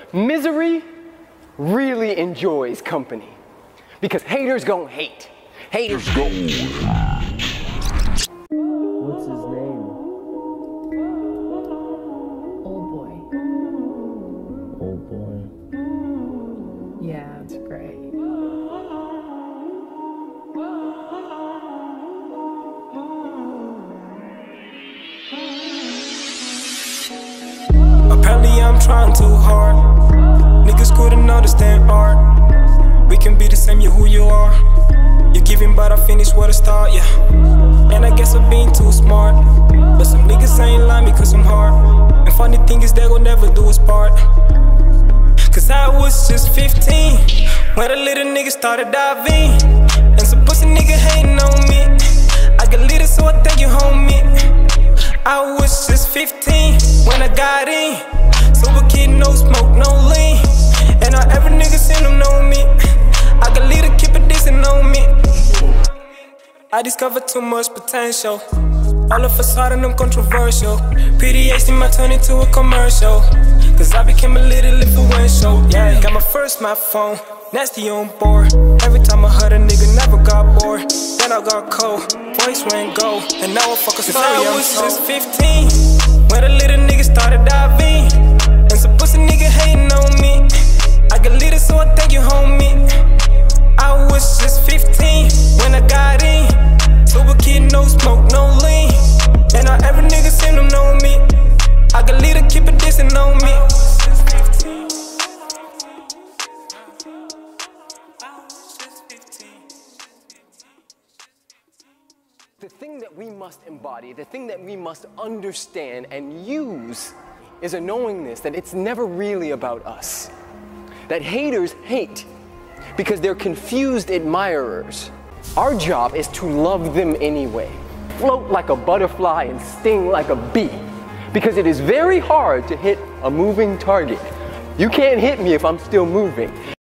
Misery really enjoys company. Because haters gon' hate. Haters gon' What's his name? Old boy. Old boy. Yeah, it's great. Apparently I'm trying too hard. Niggas couldn't understand art. We can be the same, you who you are. You're giving but I finish where to start, yeah. And I guess I'm being too smart. But some niggas ain't like me cause I'm hard. And funny thing is they gon' never do us part. Cause I was just 15 when a little nigga started diving. And some pussy nigga hating on me. I got little so I thank you homie. I was just 15 when I got in. Sober kid, no smoke, no lean. And now every nigga seen them know me. I got leader, keep it decent on me. I discovered too much potential. All of a sudden I'm controversial. PDHD might turn into a commercial. Cause I became a little influential. Yeah, got my first smartphone, nasty on board. Every time I heard a nigga never got bored. Then I got cold, voice went gold. And now I fuck a story, I was just 15 when a little nigga started diving. And some pussy nigga hating on me. I got leader so I thank you homie. I was just 15 when I got in. Sober kid, no smoke, no lean. And now every nigga seem to know me. I got leader, keep it decent on me. The thing that we must embody, the thing that we must understand and use is a knowingness that it's never really about us. That haters hate because they're confused admirers. Our job is to love them anyway. Float like a butterfly and sting like a bee. Because it is very hard to hit a moving target. You can't hit me if I'm still moving.